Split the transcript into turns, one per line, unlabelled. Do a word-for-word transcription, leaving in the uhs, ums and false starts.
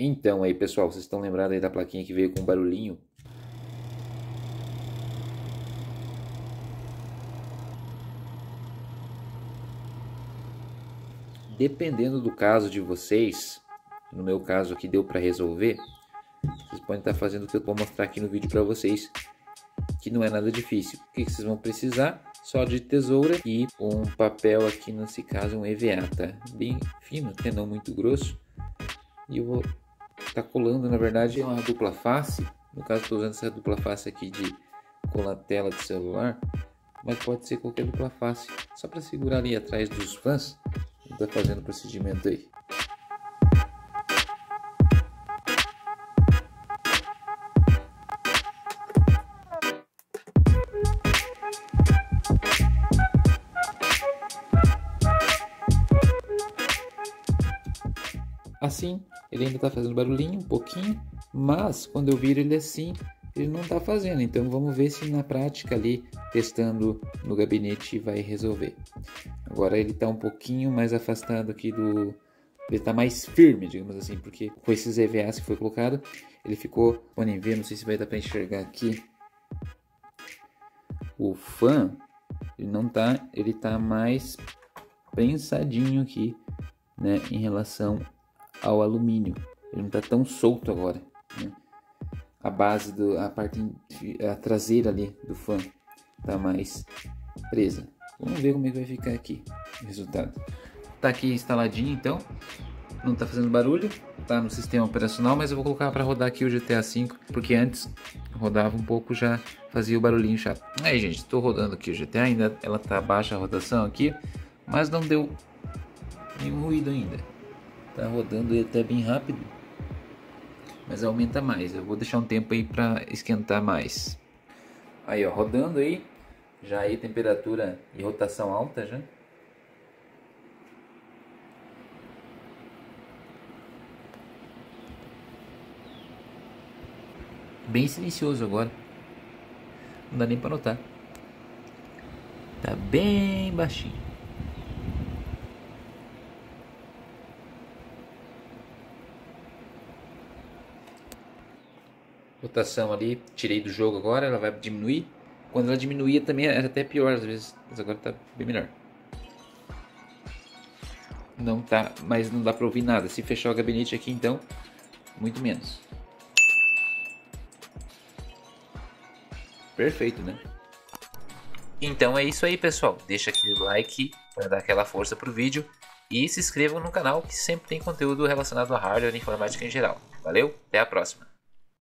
Então aí pessoal, vocês estão lembrados aí da plaquinha que veio com um barulhinho? Dependendo do caso de vocês, no meu caso aqui deu para resolver, vocês podem estar fazendo o que eu vou mostrar aqui no vídeo para vocês, que não é nada difícil. O que vocês vão precisar? Só de tesoura e um papel aqui, nesse caso um E V A, tá? Bem fino, até não muito grosso. E eu vou estar colando, na verdade é uma dupla face. No caso estou usando essa dupla face aqui de colar tela de celular, mas pode ser qualquer dupla face, só para segurar ali atrás dos fãs. Tá fazendo o procedimento aí. Assim, ele ainda tá fazendo barulhinho um pouquinho, mas quando eu viro ele assim, ele não tá fazendo. Então vamos ver se na prática ali, testando no gabinete, vai resolver. Agora ele tá um pouquinho mais afastado aqui do... Ele tá mais firme, digamos assim, porque com esses E V As que foi colocado, ele ficou... Podem ver, não sei se vai dar para enxergar aqui. O fã, ele não tá... Ele tá mais prensadinho aqui, né, em relação ao alumínio. Ele não tá tão solto agora, né? A base, do, a parte a traseira ali do fã tá mais presa. Vamos ver como é que vai ficar aqui o resultado. Tá aqui instaladinho então, não tá fazendo barulho, tá no sistema operacional, mas eu vou colocar para rodar aqui o G T A cinco, porque antes rodava um pouco, já fazia o barulhinho chato. Aí gente, estou rodando aqui o G T A, ainda ela tá baixa a rotação aqui, mas não deu nenhum ruído ainda. Tá rodando até bem rápido, mas aumenta mais. Eu vou deixar um tempo aí para esquentar mais. Aí ó, rodando aí, já aí temperatura e rotação alta já. Bem silencioso agora, não dá nem para notar. Tá bem baixinho. Rotação ali, tirei do jogo agora, ela vai diminuir. Quando ela diminuía também era até pior às vezes, mas agora tá bem melhor. Não tá, mas não dá pra ouvir nada. Se fechar o gabinete aqui então, muito menos. Perfeito, né? Então é isso aí pessoal, deixa aquele like para dar aquela força pro vídeo. E se inscrevam no canal que sempre tem conteúdo relacionado a hardware e informática em geral. Valeu, até a próxima!